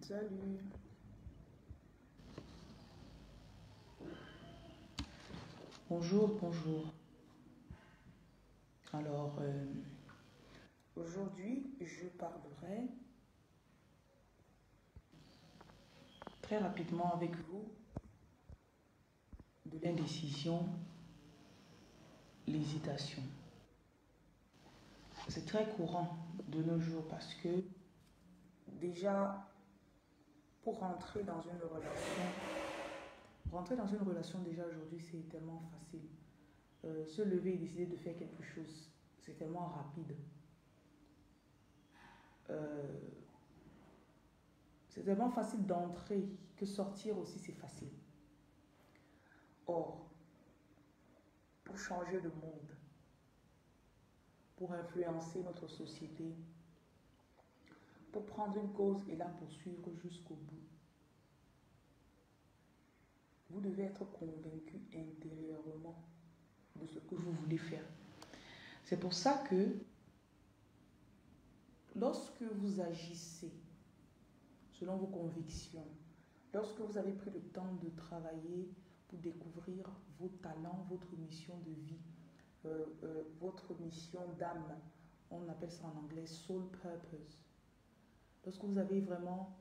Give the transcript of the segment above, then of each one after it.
Salut. Bonjour, bonjour. Alors, aujourd'hui, je parlerai très rapidement avec vous de l'indécision, l'hésitation. C'est très courant de nos jours parce que déjà, pour rentrer dans une relation déjà aujourd'hui, c'est tellement facile. Se lever et décider de faire quelque chose, c'est tellement rapide. C'est tellement facile d'entrer que sortir aussi, c'est facile. Or, pour changer le monde, pour influencer notre société, pour prendre une cause et la poursuivre jusqu'au bout, vous devez être convaincu intérieurement de ce que vous voulez faire. C'est pour ça que lorsque vous agissez selon vos convictions, lorsque vous avez pris le temps de travailler pour découvrir vos talents, votre mission de vie, votre mission d'âme, on appelle ça en anglais soul purpose. Lorsque vous avez vraiment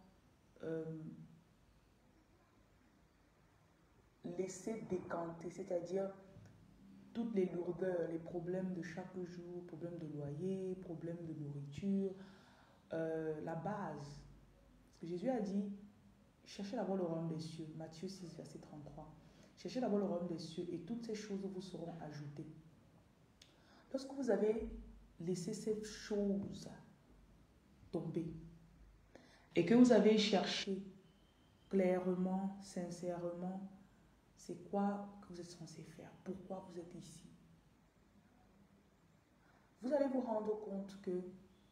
laissé décanter, c'est-à-dire toutes les lourdeurs, les problèmes de chaque jour, problèmes de loyer, problèmes de nourriture, la base. Parce que Jésus a dit, cherchez d'abord le royaume des cieux, Matthieu 6, verset 33. Cherchez d'abord le royaume des cieux et toutes ces choses vous seront ajoutées. Lorsque vous avez laissé cette chose tomber et que vous avez cherché clairement, sincèrement, c'est quoi que vous êtes censé faire, pourquoi vous êtes ici, vous allez vous rendre compte que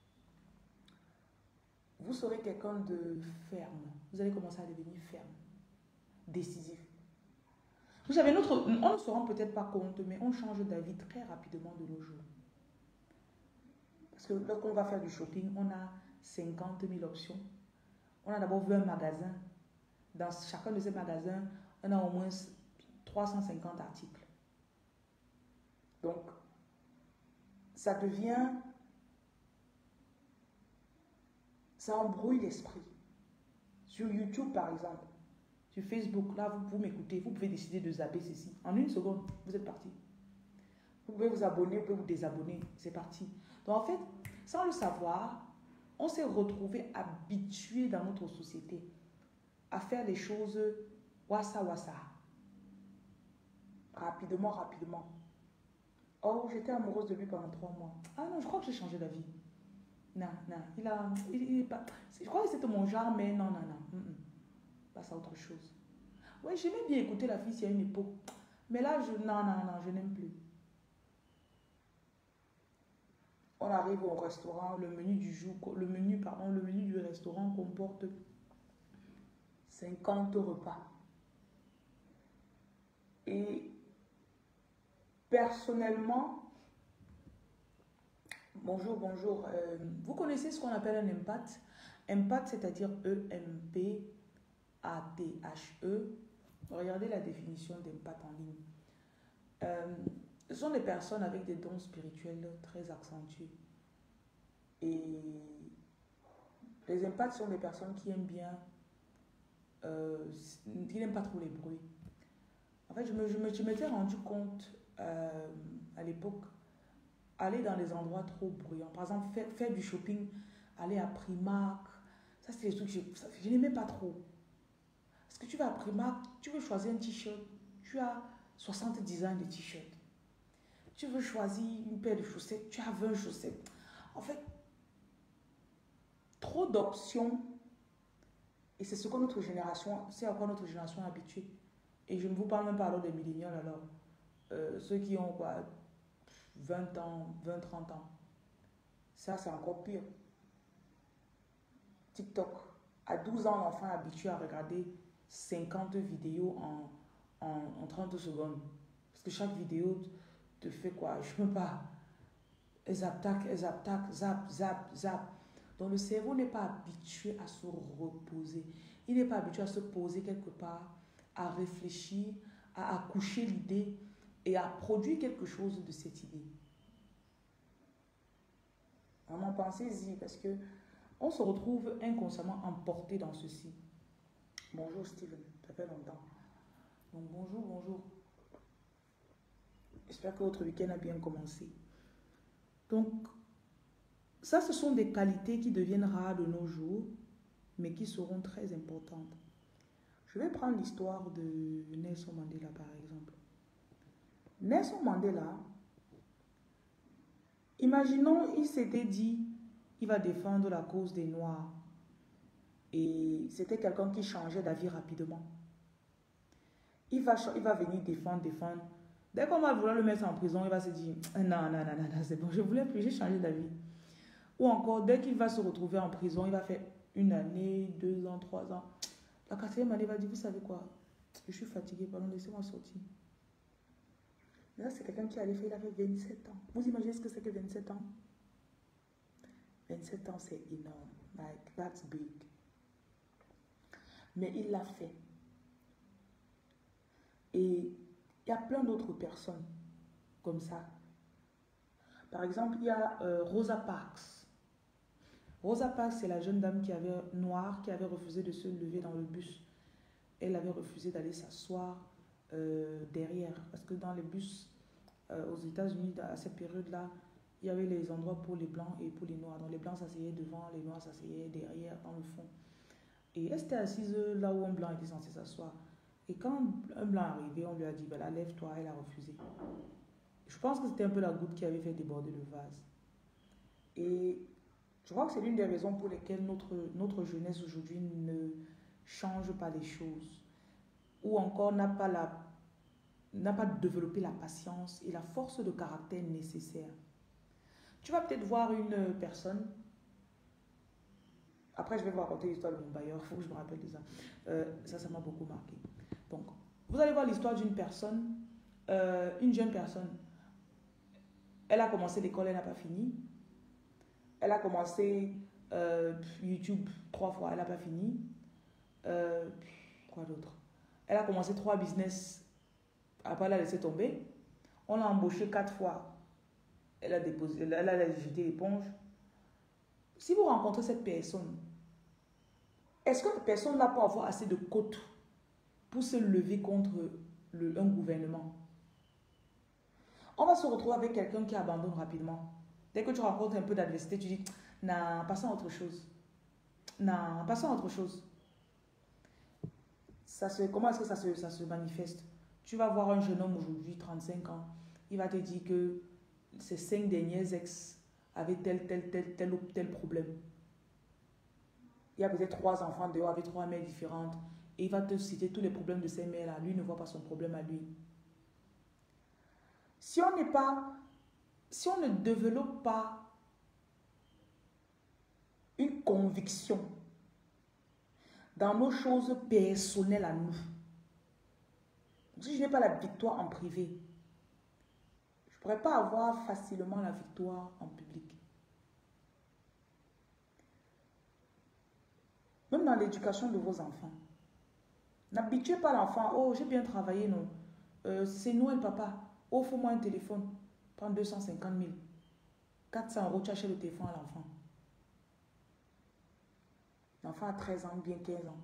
vous serez quelqu'un de ferme. Vous allez commencer à devenir ferme, décisif. Vous savez, on ne se rend peut-être pas compte, mais on change d'avis très rapidement de nos jours. Parce que lorsqu'on va faire du shopping, on a 50 000 options. On a d'abord vu un magasin. Dans chacun de ces magasins, on a au moins 350 articles. Donc, ça embrouille l'esprit. Sur YouTube, par exemple, sur Facebook, là, vous m'écoutez, vous pouvez décider de zapper ceci. En une seconde, vous êtes parti. Vous pouvez vous abonner, vous pouvez vous désabonner, c'est parti. Donc, en fait, sans le savoir, on s'est retrouvé habitué dans notre société à faire les choses wassa. Rapidement. Oh, j'étais amoureuse de lui pendant 3 mois. Ah non, je crois que j'ai changé d'avis. Non, il est pas... Je crois que c'était mon genre, mais non. Passe à autre chose. Oui, j'aimais bien écouter la fille, il y a une époque. Mais là, non, je n'aime plus. On arrive au restaurant, le menu du restaurant comporte 50 repas. Et personnellement, bonjour, vous connaissez ce qu'on appelle un empath? Empath, c'est-à-dire E-M-P-A-T-H-E. Regardez la définition d'empath en ligne. Ce sont des personnes avec des dons spirituels très accentués. Et les empaths sont des personnes qui aiment bien, qui n'aiment pas trop les bruits. En fait, je m'étais rendu compte à l'époque, aller dans les endroits trop bruyants. Par exemple, faire du shopping, aller à Primark. Ça, c'est des trucs que je n'aimais pas trop. Parce que tu vas à Primark, tu veux choisir un t-shirt, tu as 60 designs de t-shirt. Tu veux choisir une paire de chaussettes, tu as 20 chaussettes. En fait, trop d'options. Et c'est à quoi notre génération est habituée. Et je ne vous parle même pas alors des milléniaux, alors. Ceux qui ont quoi, 20 ans, 20, 30 ans. Ça, c'est encore pire. TikTok. À 12 ans, l'enfant est habitué à regarder 50 vidéos en 30 secondes. Parce que chaque vidéo te fait quoi? Je ne peux pas. Elles attaquent, zap. Donc le cerveau n'est pas habitué à se reposer. Il n'est pas habitué à se poser quelque part, à réfléchir, à accoucher l'idée et à produire quelque chose de cette idée. Vraiment, pensez-y parce que on se retrouve inconsciemment emporté dans ceci. Bonjour Steven, ça fait longtemps. Donc bonjour, bonjour. J'espère que votre week-end a bien commencé. Donc, ça, ce sont des qualités qui deviennent rares de nos jours, mais qui seront très importantes. Je vais prendre l'histoire de Nelson Mandela, par exemple. Nelson Mandela, imaginons, il s'était dit, il va défendre la cause des Noirs. Et c'était quelqu'un qui changeait d'avis rapidement. Il va venir défendre. Dès qu'on va vouloir le mettre en prison, il va se dire, non, c'est bon, je voulais plus, j'ai changé d'avis. Ou encore, dès qu'il va se retrouver en prison, il va faire 1 année, 2 ans, 3 ans. La 4e année, il va dire, vous savez quoi, je suis fatigué, pardon, laissez-moi sortir. Mais là, c'est quelqu'un qui allait faire, il avait 27 ans. Vous imaginez ce que c'est que 27 ans? 27 ans, c'est énorme. Like, that's big. Mais il l'a fait. Et il y a plein d'autres personnes comme ça. Par exemple, il y a Rosa Parks. Rosa Parks, c'est la jeune dame noire qui avait refusé de se lever dans le bus. Elle avait refusé d'aller s'asseoir derrière. Parce que dans les bus aux États-Unis, à cette période-là, il y avait les endroits pour les blancs et pour les noirs. Donc les blancs s'asseyaient devant, les noirs s'asseyaient derrière, dans le fond. Et elle s'était assise là où un blanc était censé s'asseoir. Et quand un blanc arrivait, on lui a dit, ben là, lève-toi, elle a refusé. Je pense que c'était un peu la goutte qui avait fait déborder le vase. Et je crois que c'est l'une des raisons pour lesquelles notre jeunesse aujourd'hui ne change pas les choses. Ou encore n'a pas développé la patience et la force de caractère nécessaire. Tu vas peut-être voir une personne. Après, je vais vous raconter l'histoire de mon bailleur. Il faut que je me rappelle de ça. Ça m'a beaucoup marqué. Donc, vous allez voir l'histoire d'une personne, une jeune personne. Elle a commencé l'école, elle n'a pas fini. Elle a commencé YouTube 3 fois, elle n'a pas fini. Quoi d'autre? Elle a commencé 3 business, après elle a laissé tomber. On l'a embauchée 4 fois. Elle a jeté l'éponge. Si vous rencontrez cette personne, est-ce que la personne n'a pas avoir assez de côtes pour se lever contre un gouvernement? On va se retrouver avec quelqu'un qui abandonne rapidement. Dès que tu rencontres un peu d'adversité, tu dis, non, passons à autre chose. Non, passons à autre chose. Comment est-ce que ça se manifeste? Tu vas voir un jeune homme aujourd'hui, 35 ans, il va te dire que ses 5 derniers ex avaient tel problème. Il y a peut-être 3 enfants dehors avec 3 mères différentes et il va te citer tous les problèmes de ces mères-là. Lui ne voit pas son problème à lui. Si on ne développe pas une conviction dans nos choses personnelles à nous, si je n'ai pas la victoire en privé, je ne pourrais pas avoir facilement la victoire en public. Même dans l'éducation de vos enfants. N'habituez pas l'enfant. Oh, j'ai bien travaillé, non. C'est Noël, papa. Offre-moi un téléphone. Prends 250 000. 400 €, tu achètes le téléphone à l'enfant. L'enfant a 13 ans, bien 15 ans.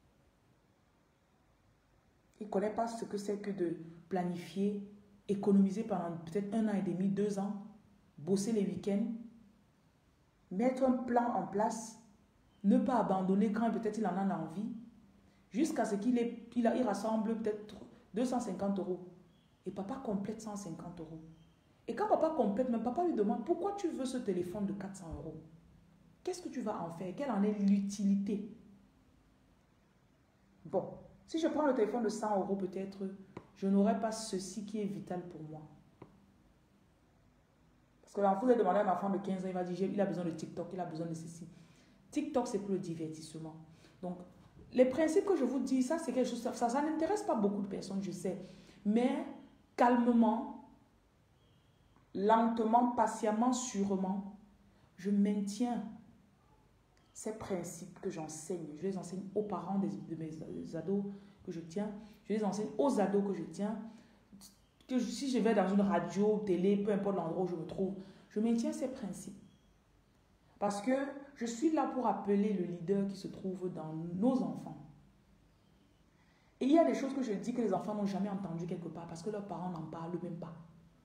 Il ne connaît pas ce que c'est que de planifier, économiser pendant peut-être 1 an et demi, 2 ans, bosser les week-ends, mettre un plan en place, ne pas abandonner quand peut-être il en a envie, jusqu'à ce qu'il rassemble peut-être 250 €. Et papa complète 150 €. Et quand papa complète, même papa lui demande, pourquoi tu veux ce téléphone de 400 €? Qu'est-ce que tu vas en faire? Quelle en est l'utilité? Bon, si je prends le téléphone de 100 € peut-être, je n'aurai pas ceci qui est vital pour moi. Parce que l'enfant, vous allez demander à un enfant de 15 ans, il va dire, il a besoin de TikTok, il a besoin de ceci. TikTok, c'est pour le divertissement. Donc, les principes que je vous dis, ça, c'est quelque chose, ça n'intéresse pas beaucoup de personnes, je sais. Mais, calmement, lentement, patiemment, sûrement, je maintiens ces principes que j'enseigne, je les enseigne aux parents de mes ados que je tiens, je les enseigne aux ados que je tiens, que si je vais dans une radio, télé, peu importe l'endroit où je me trouve, je maintiens ces principes. Parce que je suis là pour appeler le leader qui se trouve dans nos enfants. Et il y a des choses que je dis que les enfants n'ont jamais entendues quelque part parce que leurs parents n'en parlent même pas.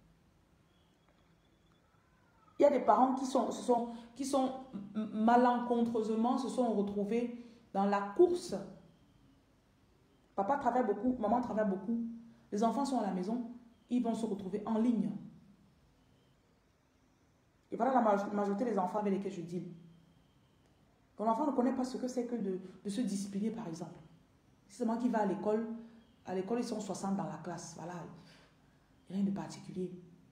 Il y a des parents qui sont malencontreusement se sont retrouvés dans la course. Papa travaille beaucoup, maman travaille beaucoup. Les enfants sont à la maison, ils vont se retrouver en ligne. Et voilà la majorité des enfants avec lesquels je deal. Ton enfant ne connaît pas ce que c'est que de se discipliner, par exemple. Si c'est moi qui va à l'école ils sont 60 dans la classe. Voilà, rien de particulier.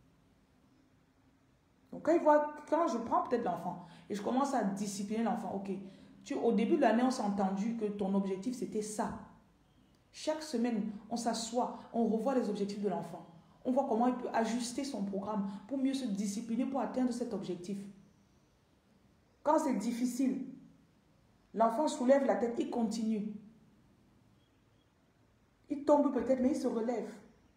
Donc quand je prends peut-être l'enfant et je commence à discipliner l'enfant, ok, au début de l'année, on s'est entendu que ton objectif c'était ça. Chaque semaine, on s'assoit, on revoit les objectifs de l'enfant. On voit comment il peut ajuster son programme pour mieux se discipliner pour atteindre cet objectif. Quand c'est difficile, l'enfant soulève la tête, il continue. Il tombe peut-être, mais il se relève.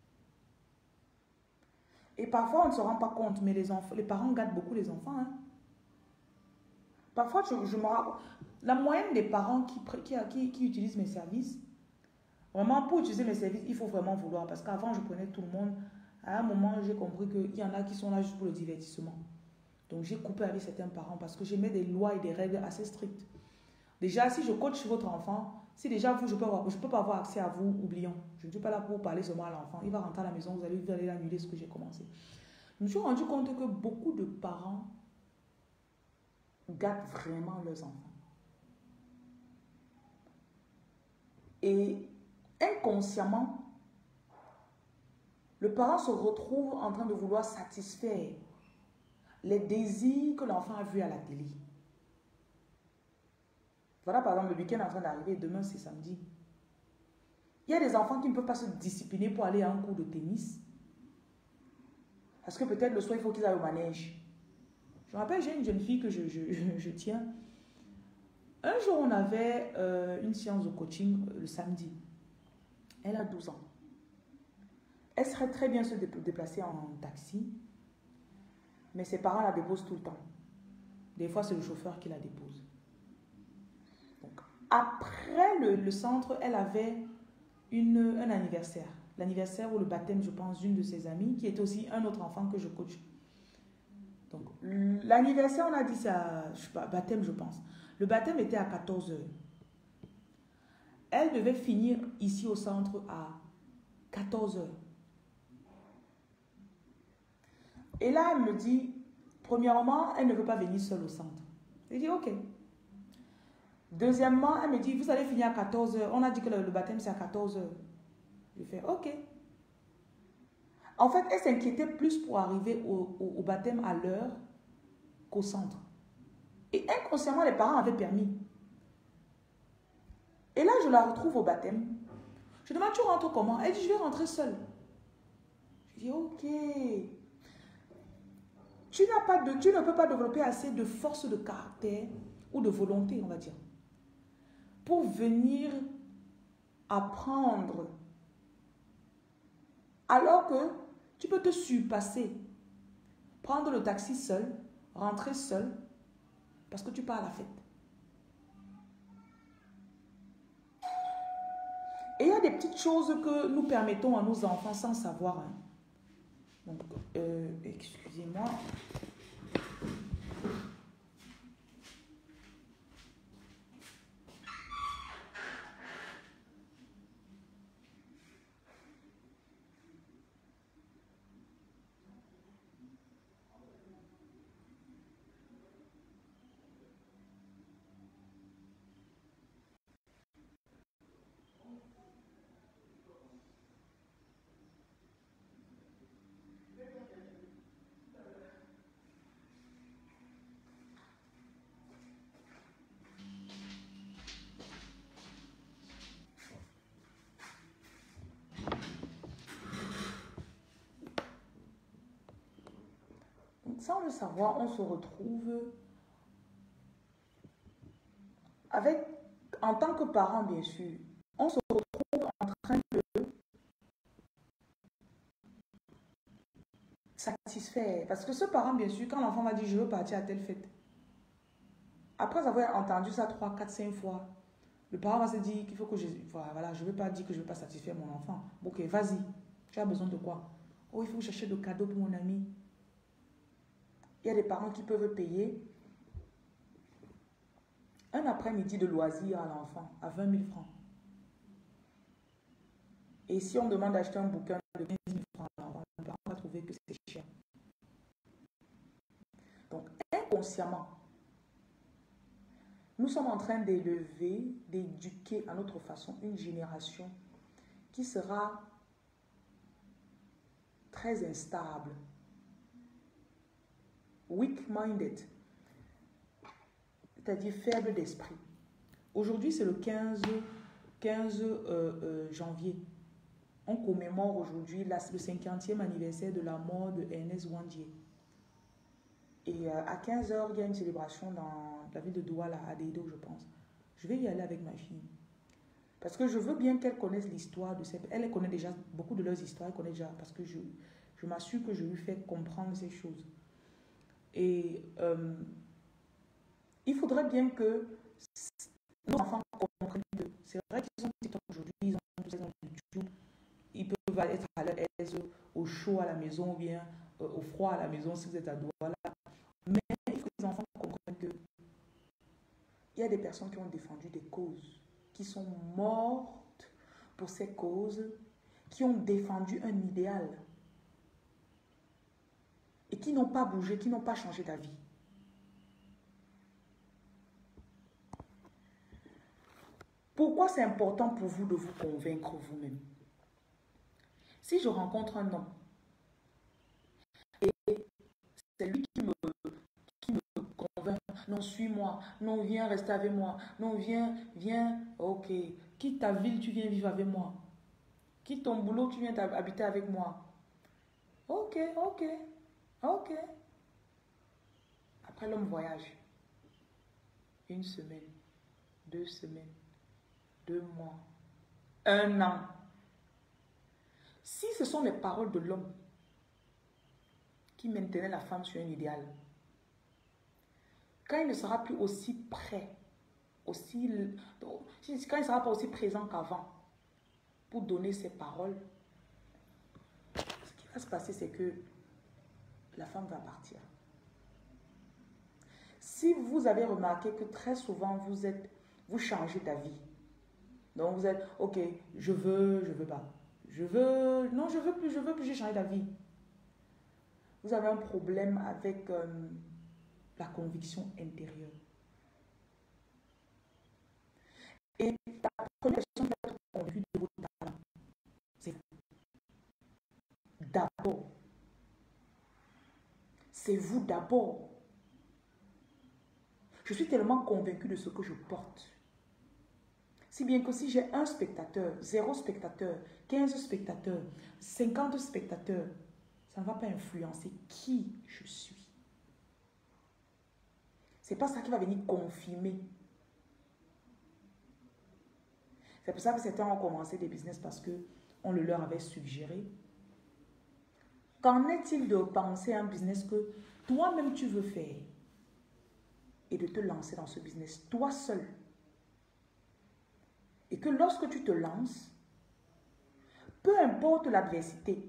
Et parfois, on ne se rend pas compte, mais les parents gâtent beaucoup les enfants. Hein. Parfois, je me rappelle, la moyenne des parents qui utilisent mes services, vraiment, pour utiliser mes services, il faut vraiment vouloir. Parce qu'avant, je prenais tout le monde. À un moment, j'ai compris qu'il y en a qui sont là juste pour le divertissement. Donc, j'ai coupé avec certains parents parce que j'aimais des lois et des règles assez strictes. Déjà, si je coach votre enfant, si déjà vous, je peux pas avoir accès à vous, oublions. Je ne suis pas là pour parler seulement à l'enfant. Il va rentrer à la maison, vous allez annuler ce que j'ai commencé. Je me suis rendu compte que beaucoup de parents gâtent vraiment leurs enfants. Et inconsciemment, le parent se retrouve en train de vouloir satisfaire les désirs que l'enfant a vus à la télé. Voilà par exemple le week-end en train d'arriver, demain c'est samedi. Il y a des enfants qui ne peuvent pas se discipliner pour aller à un cours de tennis. Parce que peut-être le soir il faut qu'ils aillent au manège. Je me rappelle, j'ai une jeune fille que je tiens. Un jour on avait une séance de coaching le samedi. Elle a 12 ans. Elle serait très bien se déplacer en taxi. Mais ses parents la déposent tout le temps. Des fois c'est le chauffeur qui la dépose. Après le centre, elle avait un anniversaire. L'anniversaire ou le baptême, je pense, d'une de ses amies, qui est aussi un autre enfant que je coach. Donc, l'anniversaire, on a dit, c'est à, je sais pas, baptême, je pense. Le baptême était à 14 h. Elle devait finir ici au centre à 14 h. Et là, elle me dit, premièrement, elle ne veut pas venir seule au centre. Je dis, ok. Deuxièmement, elle me dit, vous allez finir à 14 h. On a dit que le baptême, c'est à 14 h. Je fais, ok. En fait, elle s'inquiétait plus pour arriver au baptême à l'heure qu'au centre. Et inconsciemment, les parents avaient permis. Et là, je la retrouve au baptême. Je demande, tu rentres comment? Elle dit, je vais rentrer seule. Je dis, ok. Tu ne peux pas développer assez de force de caractère ou de volonté, on va dire, pour venir apprendre. Alors que tu peux te surpasser, prendre le taxi seul, rentrer seul, parce que tu pars à la fête. Et il y a des petites choses que nous permettons à nos enfants sans savoir. Hein. Donc, excusez-moi. Sans le savoir, on se retrouve avec, en tant que parent, bien sûr, on se retrouve en train de satisfaire. Parce que ce parent, bien sûr, quand l'enfant va dire je veux partir à telle fête, après avoir entendu ça 3, 4, 5 fois, le parent va se dire qu'il faut que je... Voilà, je ne veux pas dire que je ne veux pas satisfaire mon enfant. Ok, vas-y. Tu as besoin de quoi? Oh, il faut chercher de cadeaux pour mon ami. Il y a des parents qui peuvent payer un après-midi de loisir à l'enfant à 20 000 francs. Et si on demande d'acheter un bouquin de 15 000 francs à l'enfant, le parent va trouver que c'est cher. Donc, inconsciemment, nous sommes en train d'élever, d'éduquer à notre façon une génération qui sera très instable, weak-minded, c'est-à-dire faible d'esprit. Aujourd'hui, c'est le 15 janvier. On commémore aujourd'hui le 50e anniversaire de la mort de Ernest Ouandié. Et à 15 h, il y a une célébration dans la ville de Douala, à Deido, je pense. Je vais y aller avec ma fille. Parce que je veux bien qu'elle connaisse l'histoire de cette... Elle connaît déjà beaucoup de leurs histoires, elle connaît déjà, parce que je m'assure que je lui fais comprendre ces choses. Et il faudrait bien que nos enfants comprennent que c'est vrai qu'ils sont petits aujourd'hui, ils ont 12 ans de tout. Ils peuvent être à l'aise au chaud à la maison ou bien au froid à la maison si vous êtes à Douala. Mais il faut que les enfants comprennent que il y a des personnes qui ont défendu des causes, qui sont mortes pour ces causes, qui ont défendu un idéal et qui n'ont pas bougé, qui n'ont pas changé d'avis. Pourquoi c'est important pour vous de vous convaincre vous-même? Si je rencontre un homme et c'est lui qui me convainc, non, suis-moi, non, viens rester avec moi, non, viens, ok, quitte ta ville, tu viens vivre avec moi, quitte ton boulot, tu viens habiter avec moi. Ok. Après, l'homme voyage. 1 semaine, 2 semaines, 2 mois, 1 an. Si ce sont les paroles de l'homme qui maintenaient la femme sur un idéal, quand il ne sera plus aussi prêt, quand il ne sera pas aussi présent qu'avant pour donner ses paroles, ce qui va se passer, c'est que la femme va partir. Si vous avez remarqué que très souvent, vous changez d'avis. Donc vous êtes, ok, je veux pas. Non, je veux plus, j'ai changé d'avis. Vous avez un problème avec la conviction intérieure. Et la première personne qui va être convaincue de vos talents, c'est vous. D'abord. C'est vous d'abord. Je suis tellement convaincue de ce que je porte. Si bien que si j'ai 1 spectateur, 0 spectateur, 15 spectateurs, 50 spectateurs, ça ne va pas influencer qui je suis. Ce n'est pas ça qui va venir confirmer. C'est pour ça que certains ont commencé des business parce qu'on le leur avait suggéré. Qu'en est-il de penser à un business que toi-même tu veux faire et de te lancer dans ce business, toi seul? Et que lorsque tu te lances, peu importe l'adversité,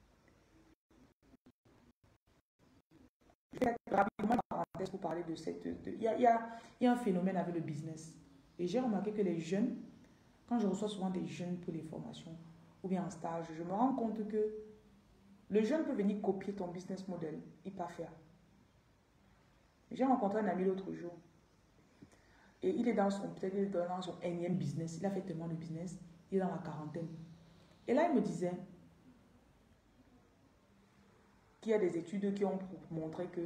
je vais rapidement une parenthèse pour parler de cette... Il y a un phénomène avec le business. Et j'ai remarqué que les jeunes, quand je reçois souvent des jeunes pour les formations ou bien en stage, je me rends compte que le jeune peut venir copier ton business model et pas faire. J'ai rencontré un ami l'autre jour. Et il est dans son énième business. Il a fait tellement de business. Il est dans la quarantaine. Et là, il me disait qu'il y a des études qui ont montré que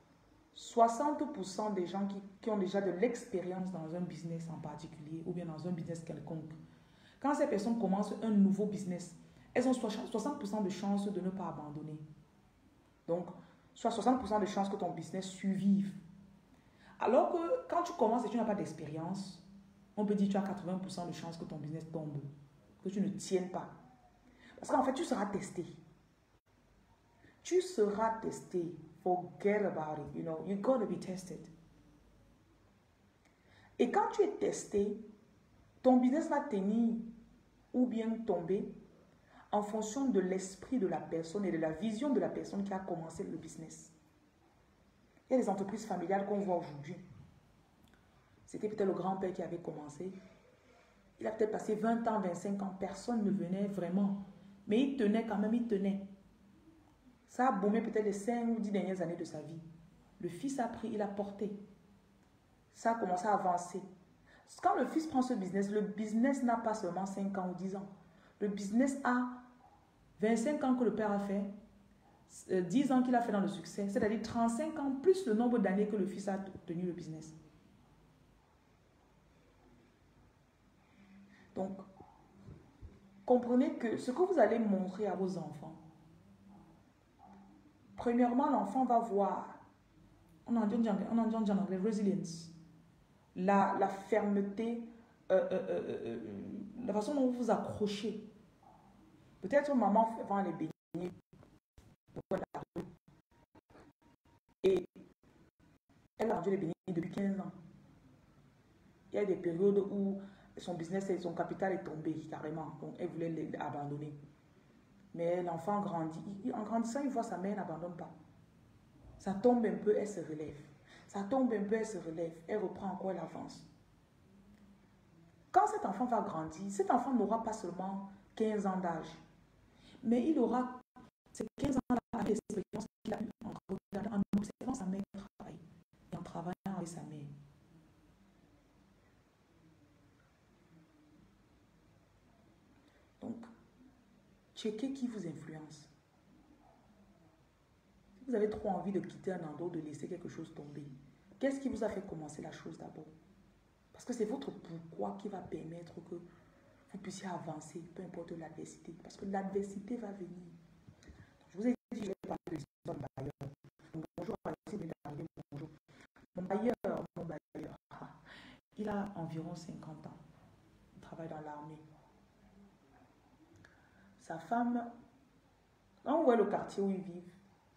60% des gens qui ont déjà de l'expérience dans un business en particulier ou bien dans un business quelconque, quand ces personnes commencent un nouveau business, elles ont 60% de chances de ne pas abandonner. Donc, soit 60% de chances que ton business survive. Alors que quand tu commences et tu n'as pas d'expérience, on peut dire que tu as 80% de chances que ton business tombe, que tu ne tiennes pas. Parce qu'en fait, tu seras testé. Tu seras testé. Forget about it. You know, you gotta be tested. Et quand tu es testé, ton business va tenir ou bien tomber en fonction de l'esprit de la personne et de la vision de la personne qui a commencé le business. Il y a des entreprises familiales qu'on voit aujourd'hui. C'était peut-être le grand-père qui avait commencé. Il a peut-être passé 20 ans, 25 ans. Personne ne venait vraiment. Mais il tenait quand même, il tenait. Ça a boomé peut-être les 5 ou 10 dernières années de sa vie. Le fils a pris, il a porté. Ça a commencé à avancer. Quand le fils prend ce business, le business n'a pas seulement 5 ans ou 10 ans. Le business a 25 ans que le père a fait, 10 ans qu'il a fait dans le succès, c'est-à-dire 35 ans plus le nombre d'années que le fils a tenu le business. Donc, comprenez que ce que vous allez montrer à vos enfants, premièrement, l'enfant va voir, on en dit en anglais, resilience, la fermeté, la façon dont vous vous accrochez. Peut-être maman vend les beignets et elle a vendu les beignets depuis 15 ans. Il y a des périodes où son business, son capital est tombé carrément. Donc, elle voulait l'abandonner. Mais l'enfant grandit. En grandissant, il voit sa mère n'abandonne pas. Ça tombe un peu, elle se relève. Ça tombe un peu, elle se relève. Elle reprend encore, elle avance. Quand cet enfant va grandir, cet enfant n'aura pas seulement 15 ans d'âge. Mais il aura ces 15 ans avec l'expérience qu'il a eu en observant sa mère travailler et en travaillant avec sa mère. Donc, checkez qui vous influence. Si vous avez trop envie de quitter un endroit, de laisser quelque chose tomber, qu'est-ce qui vous a fait commencer la chose d'abord? Parce que c'est votre pourquoi qui va permettre que vous puissiez avancer, peu importe l'adversité. Parce que l'adversité va venir. Je vous ai dit, je vais parler de l'histoire du bailleur. Donc, bonjour, bonjour. Mon bailleur, il a environ 50 ans. Il travaille dans l'armée. Sa femme, quand vous voyez le quartier où ils vivent,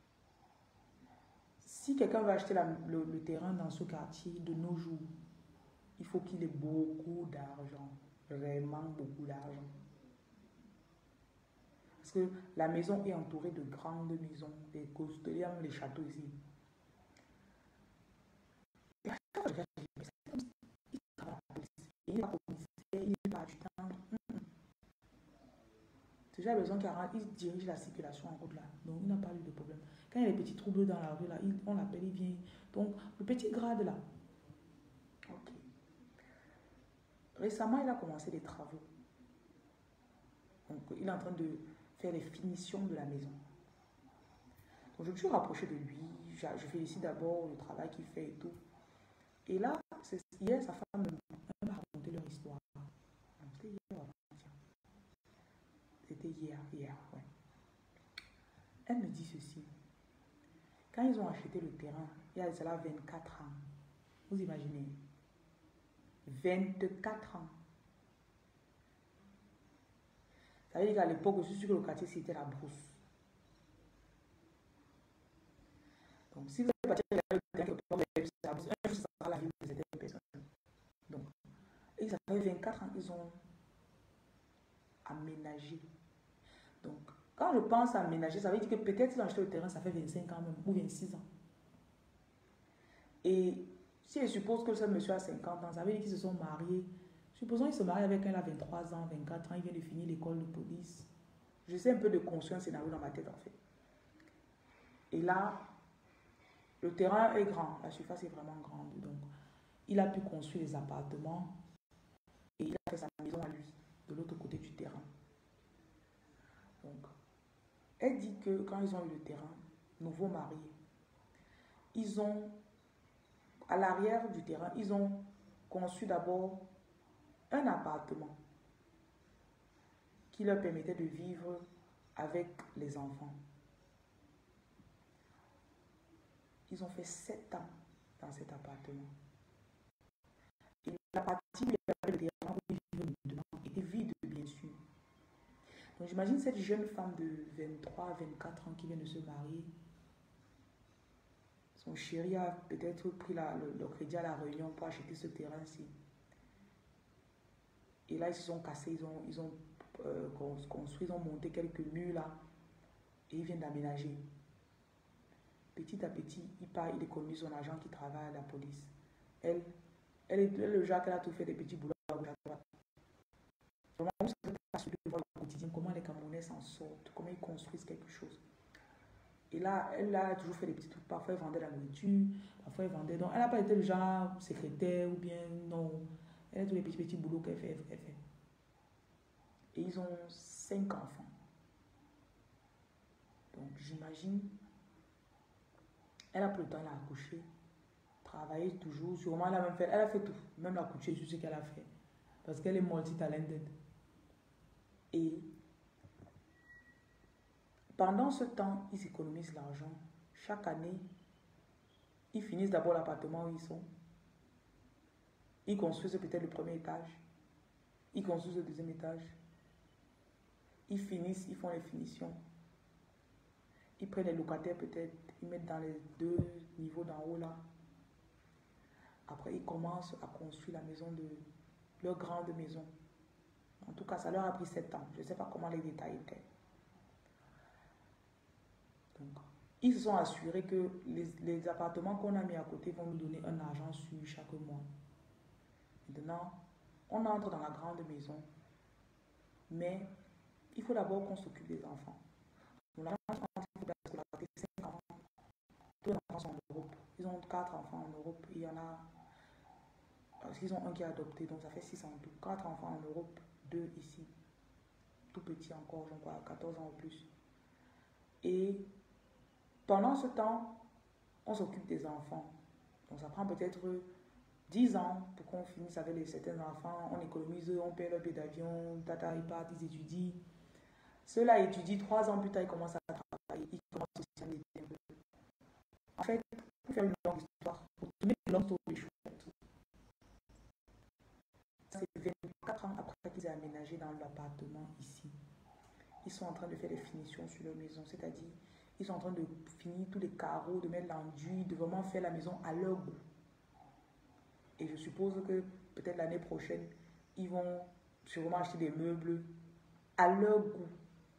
si quelqu'un veut acheter le terrain dans ce quartier de nos jours, il faut qu'il ait beaucoup d'argent. Vraiment beaucoup d'argent. Parce que la maison est entourée de grandes maisons, des costes, il y a même les châteaux ici. Et à chaque fois, il travaille à la police. Il n'est pas commissaire, il n'est pas adjudant. C'est déjà besoin qu'il dirige la circulation en route là. Donc il n'a pas eu de problème. Quand il y a des petits troubles dans la rue là, on l'appelle, il vient. Donc le petit grade là. Ok. Récemment, il a commencé des travaux. Donc il est en train de faire les finitions de la maison. Donc je me suis rapprochée de lui. Je félicite d'abord le travail qu'il fait et tout. Et là, hier, sa femme m'a raconté leur histoire. C'était hier, c'était hier, ouais. Elle me dit ceci. Quand ils ont acheté le terrain, il y a cela 24 ans. Vous imaginez? 24 ans. Ça veut dire qu'à l'époque, je suis sûr que le quartier, c'était la brousse. Donc, si vous avez parti le terrain, un jour, ça sera la vie de certaines personnes. Donc, et ça fait 24 ans qu'ils ont aménagé. Donc, quand je pense à aménager, ça veut dire que peut-être qu'ils ont acheté le terrain, ça fait 25 ans même, ou 26 ans. Et si je suppose que ce monsieur a 50 ans, ça veut dire qu'ils se sont mariés. Supposons qu'ils se marient avec un à 23 ans, 24 ans, il vient de finir l'école de police. Je sais un peu de construire un scénario dans ma tête en fait. Et là, le terrain est grand, la surface est vraiment grande. Donc, il a pu construire des appartements et il a fait sa maison à lui, de l'autre côté du terrain. Donc, elle dit que quand ils ont eu le terrain, nouveau mariés, ils ont, à l'arrière du terrain, ils ont conçu d'abord un appartement qui leur permettait de vivre avec les enfants. Ils ont fait 7 ans dans cet appartement. Et la partie où il y avait le terrain où il vivait maintenant était vide, bien sûr. Donc j'imagine cette jeune femme de 23 à 24 ans qui vient de se marier. Son chéri a peut-être pris le crédit à la Réunion pour acheter ce terrain-ci. Et là, ils se sont cassés, ils ont construit, ils ont monté quelques murs là. Et ils viennent d'aménager. Petit à petit, il part, il économise son argent qui travaille à la police. Elle est le genre qu'elle a tout fait des petits boulots à droite. Vraiment, vous savez pas sur le quotidien, comment les Camerounais s'en sortent, comment ils construisent quelque chose. Et là, elle a toujours fait des petits trucs. Parfois, elle vendait la nourriture, parfois, elle vendait. Donc, elle n'a pas été le genre secrétaire ou bien non. Elle a tous les petits boulots qu'elle fait, Et ils ont 5 enfants. Donc, j'imagine, elle a pris le temps, elle a accouché, travaillé toujours. Sûrement, elle a fait tout. Même la couture, c'est ce qu'elle a fait. Parce qu'elle est multi-talented. Et pendant ce temps, ils économisent l'argent. Chaque année, ils finissent d'abord l'appartement où ils sont. Ils construisent peut-être le premier étage. Ils construisent le deuxième étage. Ils finissent, ils font les finitions. Ils prennent les locataires peut-être, ils mettent dans les 2 niveaux d'en haut là. Après, ils commencent à construire la maison leur grande maison. En tout cas, ça leur a pris 7 ans. Je ne sais pas comment les détails étaient. Donc, ils se sont assurés que les appartements qu'on a mis à côté vont nous donner un argent sûr chaque mois. Maintenant, on entre dans la grande maison, mais il faut d'abord qu'on s'occupe des enfants. On a 5 enfants. Tous les enfants sont en Europe. Ils ont 4 enfants en Europe. Il y en a, parce qu'ils ont un qui est adopté, donc ça fait 6 en tout. 4 enfants en Europe, 2 ici. Tout petit encore, donc 14 ans ou plus. Et pendant ce temps, on s'occupe des enfants. Donc ça prend peut-être 10 ans pour qu'on finisse avec certains enfants. On économise, on paie leur billet d'avion, tata, ils partent, ils étudient. Ceux-là étudient, 3 ans plus tard, ils commencent à travailler, ils commencent à se un peu. En fait, pour faire une longue histoire, pour tourner une longue histoire des choses, c'est 24 ans après qu'ils aient aménagé dans l'appartement ici. Ils sont en train de faire des finitions sur leur maison, c'est-à-dire ils sont en train de finir tous les carreaux, de mettre l'enduit, de vraiment faire la maison à leur goût. Et je suppose que peut-être l'année prochaine, ils vont sûrement acheter des meubles à leur goût.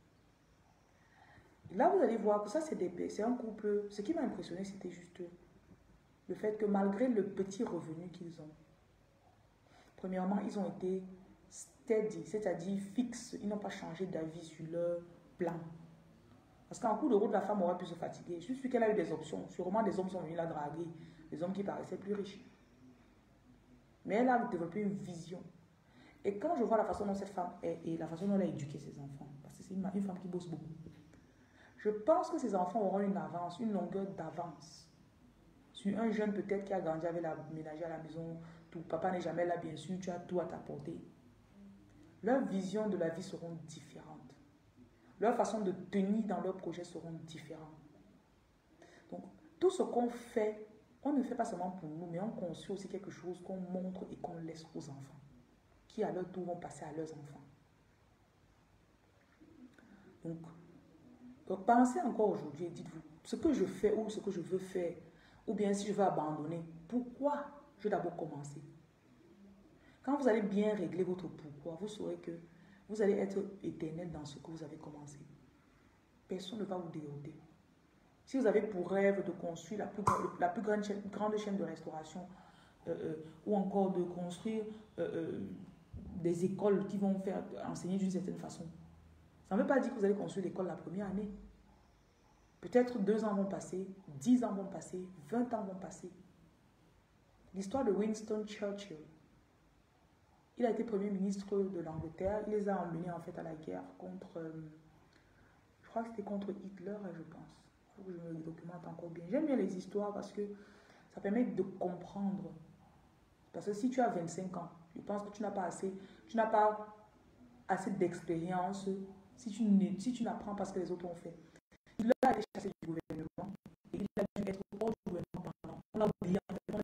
Là, vous allez voir que ça, c'est un couple. Ce qui m'a impressionné, c'était juste le fait que malgré le petit revenu qu'ils ont, premièrement, ils ont été steady, c'est-à-dire fixes. Ils n'ont pas changé d'avis sur leur plan. Parce qu'en cours de route, la femme aurait pu se fatiguer. Je suis qu'elle a eu des options. Sûrement, des hommes sont venus la draguer. Des hommes qui paraissaient plus riches. Mais elle a développé une vision. Et quand je vois la façon dont cette femme est et la façon dont elle a éduqué ses enfants, parce que c'est une femme qui bosse beaucoup, je pense que ces enfants auront une avance, une longueur d'avance sur un jeune peut-être qui a grandi avec la ménagère à la maison. Tout, papa n'est jamais là, bien sûr, tu as tout à t'apporter. Leurs visions de la vie seront différentes. Leur façon de tenir dans leurs projets seront différentes. Donc, tout ce qu'on fait, on ne fait pas seulement pour nous, mais on construit aussi quelque chose qu'on montre et qu'on laisse aux enfants, qui à leur tour vont passer à leurs enfants. Donc pensez encore aujourd'hui et dites-vous, ce que je fais ou ce que je veux faire, ou bien si je veux abandonner, pourquoi je vais d'abord commencer? Quand vous allez bien régler votre pourquoi, vous saurez que vous allez être éternel dans ce que vous avez commencé. Personne ne va vous déroter. Si vous avez pour rêve de construire la plus grande chaîne de restauration, ou encore de construire des écoles qui vont faire enseigner d'une certaine façon, ça ne veut pas dire que vous allez construire l'école la première année. Peut-être 2 ans vont passer, 10 ans vont passer, 20 ans vont passer. L'histoire de Winston Churchill. Il a été Premier ministre de l'Angleterre. Il les a emmenés en fait à la guerre contre, je crois que c'était contre Hitler, je pense. Il faut que je me documente encore bien. J'aime bien les histoires parce que ça permet de comprendre. Parce que si tu as 25 ans, je pense que tu n'as pas assez d'expérience si tu n'apprends pas ce que les autres ont fait. Il a été chassé du gouvernement et il a dû être hors du gouvernement pendant. On a oublié, on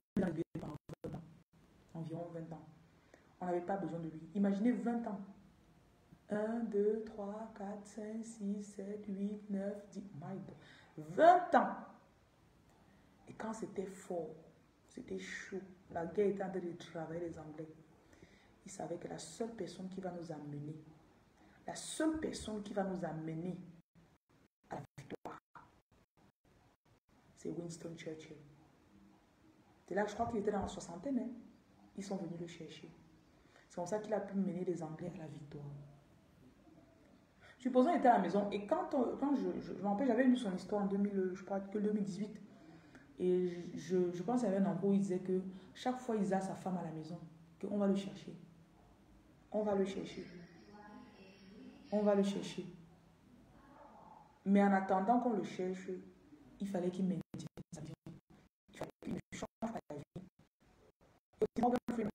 On n'avait pas besoin de lui. Imaginez 20 ans. 1, 2, 3, 4, 5, 6, 7, 8, 9, 10. My God. 20 ans. Et quand c'était fort, c'était chaud, la guerre était en train de travailler les Anglais, ils savaient que la seule personne qui va nous amener, la seule personne qui va nous amener à la victoire, c'est Winston Churchill. C'est là que je crois qu'il était dans la soixantaine. Hein. Ils sont venus le chercher. C'est comme ça qu'il a pu mener les Anglais à la victoire. Supposons qu'il était à la maison et quand je me rappelle, j'avais lu son histoire en 2018. Et je pense qu'il y avait un endroit où il disait que chaque fois il a sa femme à la maison, qu'on va le chercher. On va le chercher. On va le chercher. Mais en attendant qu'on le cherche, il fallait qu'il maintienne sa vie. Il fallait qu'il change la vie. Et aussi Morgan Freeman.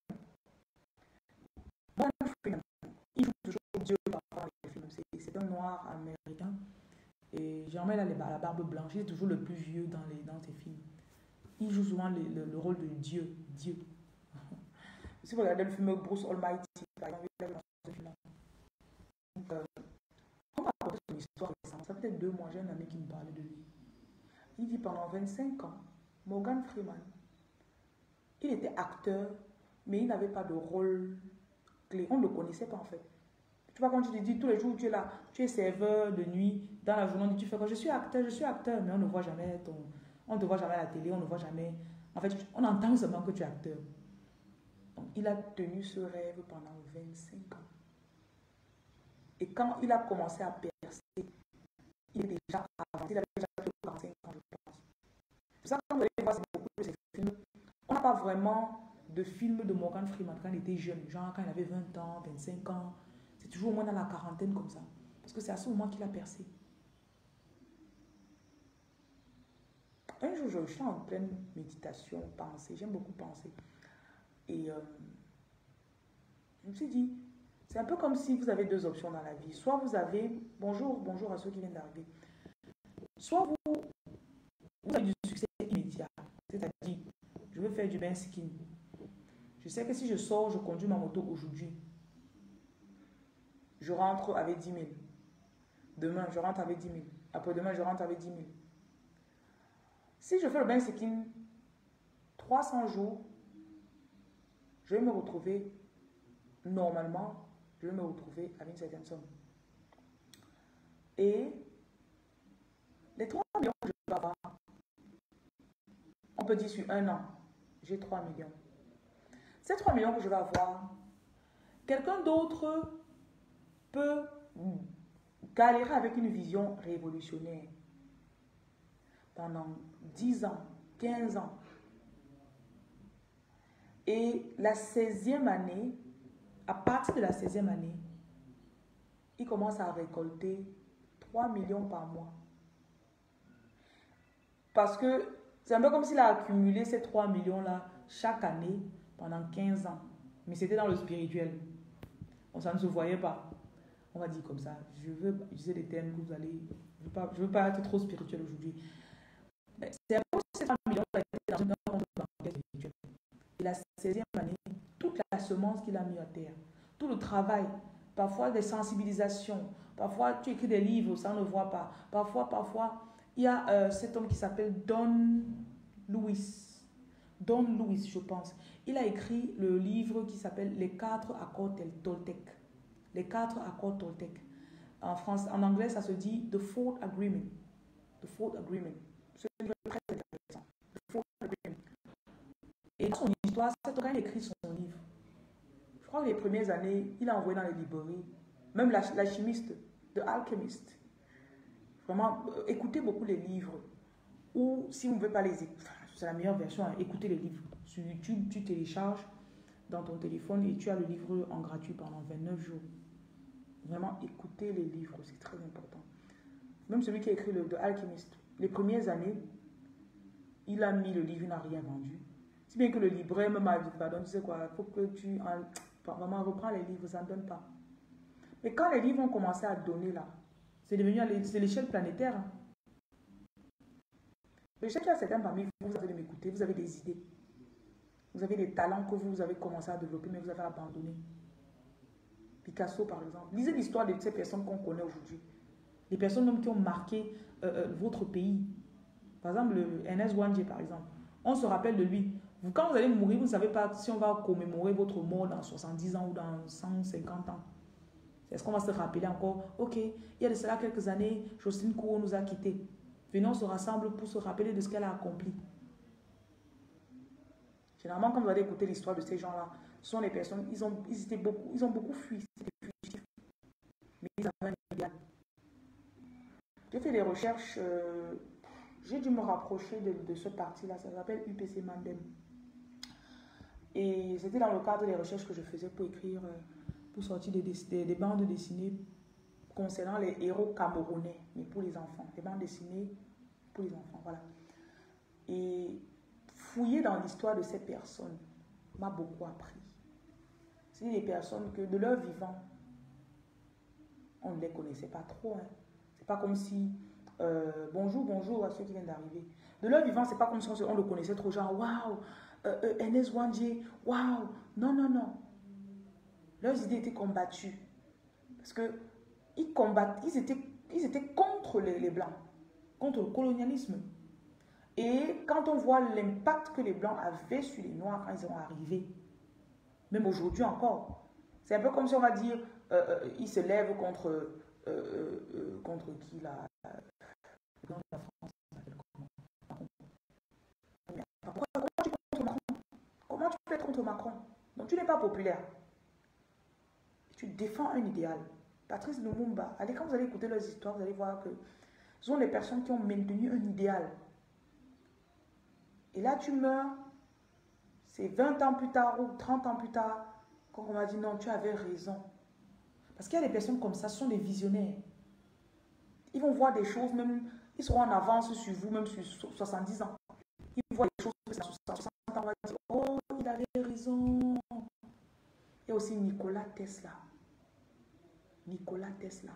Morgan Freeman, il joue toujours Dieu par rapport à les films. C'est un noir américain. Et généralement, il a la barbe blanche. Il est toujours le plus vieux dans ses films. Il joue souvent le rôle de Dieu. Dieu. Si vous regardez le film Bruce Almighty, par exemple, il a dans ce film-là. Donc, on va raconter son histoire récemment. Ça fait peut-être 2 mois, j'ai un ami qui me parlait de lui. Il dit pendant 25 ans, Morgan Freeman, il était acteur, mais il n'avait pas de rôle clé. On ne le connaissait pas en fait. Tu vois, quand tu te dis tous les jours, tu es là, tu es serveur de nuit, dans la journée, tu fais quoi? Je suis acteur, mais on ne voit jamais on ne te voit jamais à la télé, on ne voit jamais. En fait, on entend seulement que tu es acteur. Donc, il a tenu ce rêve pendant 25 ans. Et quand il a commencé à percer, il est déjà avancé, il avait déjà 45 ans, je pense. C'est pour ça que quand vous allez voir beaucoup de ces films, on n'a pas vraiment de films de Morgan Freeman quand il était jeune, genre quand il avait 20 ans, 25 ans. C'est toujours au moins dans la quarantaine comme ça. Parce que c'est à ce moment qu'il a percé. Un jour, je suis en pleine méditation, pensée. J'aime beaucoup penser. Et je me suis dit, c'est un peu comme si vous avez 2 options dans la vie. Soit vous avez, bonjour à ceux qui viennent d'arriver. Soit vous avez du succès immédiat. C'est-à-dire, je veux faire du bain skin. Je sais que si je sors, je conduis ma moto aujourd'hui. Je rentre avec 10 000. Demain, je rentre avec 10 000. Après-demain, je rentre avec 10 000. Si je fais le bain skin 300 jours, je vais me retrouver, normalement, je vais me retrouver avec une certaine somme. Et les 3 millions que je vais avoir, on peut dire sur 1 an, j'ai 3 millions. Ces 3 millions que je vais avoir, quelqu'un d'autre peut galérer avec une vision révolutionnaire pendant 10 ans, 15 ans. Et la 16e année, à partir de la 16e année, il commence à récolter 3 millions par mois. Parce que c'est un peu comme s'il a accumulé ces 3 millions-là chaque année pendant 15 ans. Mais c'était dans le spirituel. Donc ça ne se voyait pas. On va dire comme ça. Je veux utiliser des termes que vous allez... Je veux pas être trop spirituel aujourd'hui. C'est un peu ces 3 millions-là étaient dans un compte bancaire spirituel. Et la 16e année, toute la semence qu'il a mis à terre, tout le travail, parfois des sensibilisations, parfois tu écris des livres, ça ne voit pas. Parfois, il y a cet homme qui s'appelle Don Lewis, je pense. Il a écrit le livre qui s'appelle Les 4 accords Toltec. Les 4 accords Toltec. En anglais, ça se dit The Fourth Agreement. The Fourth Agreement. Ce livre est très intéressant. The Fourth Agreement. Et dans son histoire, cet homme a écrit son livre. Je crois que les premières années, il a envoyé dans les librairies, même l'alchimiste, The Alchemist. Vraiment, écoutez beaucoup les livres. Ou si vous ne pouvez pas les écouter, c'est la meilleure version, hein, écoutez les livres. Sur YouTube, tu télécharges dans ton téléphone et tu as le livre en gratuit pendant 29 jours. Vraiment, écoutez les livres, c'est très important. Même celui qui a écrit The Alchemist, les premières années, il a mis le livre, il n'a rien vendu. Si bien que le libraire me m'a dit, pardon, tu sais quoi, il faut que tu vraiment reprends les livres, ça ne donne pas. Mais quand les livres ont commencé à donner là, c'est devenu c'est l'échelle planétaire. Hein. Je sais qu'il y a certains parmi vous, vous avez de m'écouter, vous avez des idées. Vous avez des talents que vous avez commencé à développer, mais vous avez abandonné. Picasso, par exemple. Lisez l'histoire de ces personnes qu'on connaît aujourd'hui. Les personnes même qui ont marqué votre pays. Par exemple, Ernest Ouandjé, par exemple. On se rappelle de lui. Quand vous allez mourir, vous ne savez pas si on va commémorer votre mort dans 70 ans ou dans 150 ans. Est-ce qu'on va se rappeler encore? Ok, il y a de cela quelques années, Jocelyne Kouro nous a quittés. Venons, on se rassemble pour se rappeler de ce qu'elle a accompli. Généralement, quand vous allez écouter l'histoire de ces gens-là, ce sont des personnes, ils ont beaucoup fui, c'était fugitif, mais ils avaient un idéal. J'ai fait des recherches, j'ai dû me rapprocher de ce parti-là, ça s'appelle UPC Mandem. Et c'était dans le cadre des recherches que je faisais pour écrire, pour sortir des bandes dessinées concernant les héros camerounais, mais pour les enfants, des bandes dessinées pour les enfants, voilà. Et fouiller dans l'histoire de ces personnes m'a beaucoup appris. C'est des personnes que de leur vivant, on ne les connaissait pas trop. Hein. C'est pas comme si, bonjour à ceux qui viennent d'arriver. De leur vivant, c'est pas comme si on le connaissait trop, genre, waouh, Ernest Ouandjé, waouh, non, non, non. Leurs idées étaient combattues. Parce que ils étaient contre les Blancs, contre le colonialisme. Et quand on voit l'impact que les Blancs avaient sur les Noirs quand ils sont arrivés, même aujourd'hui encore, c'est un peu comme si on va dire, ils se lèvent contre qui là, la France. Comment tu peux être contre Macron? Donc tu n'es pas populaire. Tu défends un idéal. Patrice Lumumba, allez, quand vous allez écouter leurs histoires, vous allez voir que ce sont des personnes qui ont maintenu un idéal. Et là, tu meurs, c'est 20 ans plus tard ou 30 ans plus tard, quand on m'a dit non, tu avais raison. Parce qu'il y a des personnes comme ça, ce sont des visionnaires. Ils vont voir des choses, même, ils seront en avance sur vous, même sur 70 ans. Ils voient des choses, 60 ans, on va dire, oh, il avait raison. Il y a aussi Nikola Tesla. Nikola Tesla.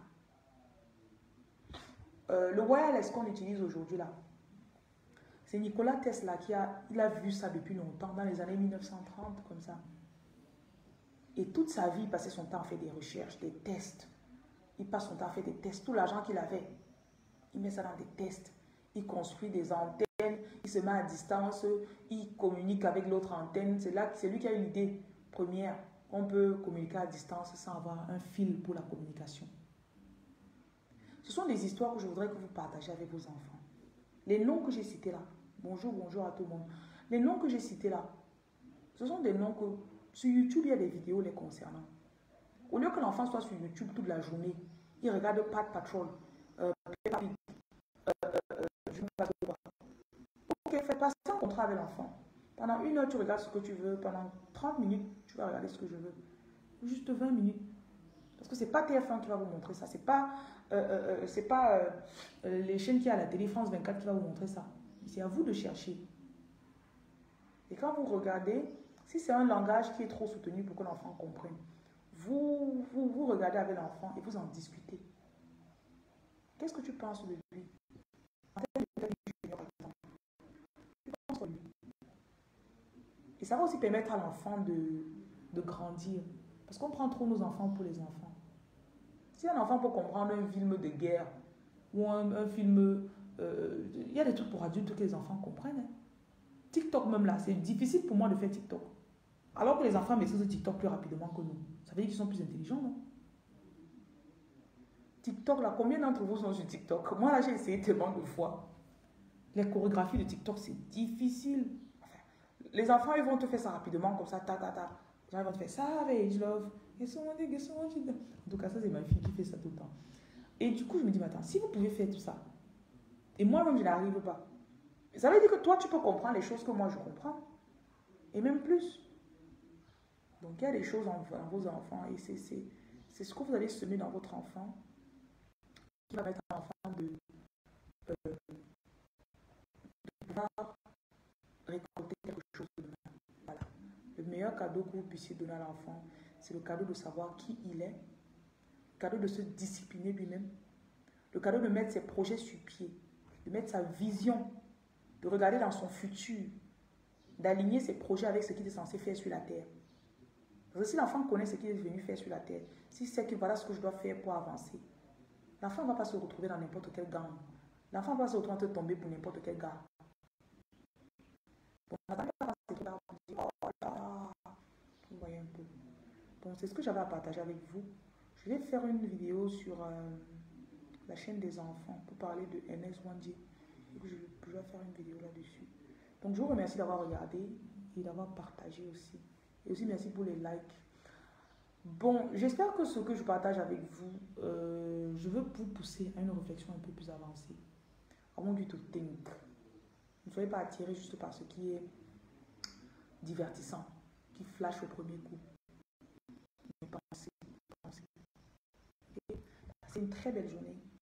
Le wireless qu'on utilise aujourd'hui là, c'est Nikola Tesla il a vu ça depuis longtemps, dans les années 1930, comme ça. Et toute sa vie, il passait son temps à faire des recherches, des tests. Il passe son temps à faire des tests. Tout l'argent qu'il avait, il met ça dans des tests. Il construit des antennes, il se met à distance, il communique avec l'autre antenne. C'est lui qui a eu l'idée première. On peut communiquer à distance sans avoir un fil pour la communication. Ce sont des histoires que je voudrais que vous partagez avec vos enfants. Les noms que j'ai cités là, bonjour à tout le monde. Les noms que j'ai cités là, ce sont des noms que sur YouTube, il y a des vidéos les concernant. Au lieu que l'enfant soit sur YouTube toute la journée, il regarde Pat Patrol, Peppa Pig, je ne sais pas quoi. Ok, fais passer un contrat avec l'enfant. Pendant 1 heure, tu regardes ce que tu veux. Pendant 30 minutes, tu vas regarder ce que je veux. Juste 20 minutes. Parce que ce n'est pas TF1 qui va vous montrer ça. Ce n'est pas, les chaînes qui a à la télé, France 24 qui va vous montrer ça. C'est à vous de chercher. Et quand vous regardez, si c'est un langage qui est trop soutenu pour que l'enfant comprenne, vous regardez avec l'enfant et vous en discutez. Qu'est-ce que tu penses de lui? Et ça va aussi permettre à l'enfant de grandir. Parce qu'on prend trop nos enfants pour les enfants. Si un enfant peut comprendre un film de guerre ou un film... il y a des trucs pour adultes que les enfants comprennent. Hein. TikTok même là, c'est difficile pour moi de faire TikTok. Alors que les enfants maîtrisent TikTok plus rapidement que nous. Ça veut dire qu'ils sont plus intelligents, non? TikTok là, combien d'entre vous sont sur TikTok? Moi là, j'ai essayé tellement de fois. Les chorégraphies de TikTok, c'est difficile. Enfin, les enfants, ils vont te faire ça rapidement, comme ça, ta. Ils vont te faire Savage Love. En tout cas, ça, c'est ma fille qui fait ça tout le temps. Et du coup, je me dis, mais attends, si vous pouvez faire tout ça, et moi-même, je n'arrive pas, ça veut dire que toi, tu peux comprendre les choses que moi, je comprends. Et même plus. Donc, il y a des choses en vos enfants, et c'est ce que vous allez semer dans votre enfant qui va mettre à l'enfant de pouvoir récolter quelque chose de demain. Voilà. Le meilleur cadeau que vous puissiez donner à l'enfant, c'est le cadeau de savoir qui il est, le cadeau de se discipliner lui-même, le cadeau de mettre ses projets sur pied, de mettre sa vision, de regarder dans son futur, d'aligner ses projets avec ce qu'il est censé faire sur la terre. Parce que si l'enfant connaît ce qu'il est venu faire sur la terre, s'il sait que voilà ce que je dois faire pour avancer, l'enfant ne va pas se retrouver dans n'importe quel gang. L'enfant va se retrouver en train de tomber pour n'importe quel gars. Bon, oh là, vous voyez un peu. Bon, c'est ce que j'avais à partager avec vous. Je vais faire une vidéo sur la chaîne des enfants pour parler de MS1J. Je vais faire une vidéo là-dessus. Donc, je vous remercie d'avoir regardé et d'avoir partagé aussi. Et aussi, merci pour les likes. Bon, j'espère que ce que je partage avec vous, je veux vous pousser à une réflexion un peu plus avancée. I want you to think. Ne soyez pas attirés juste par ce qui est divertissant, qui flash au premier coup. Mais pensez. Okay? Passez une très belle journée.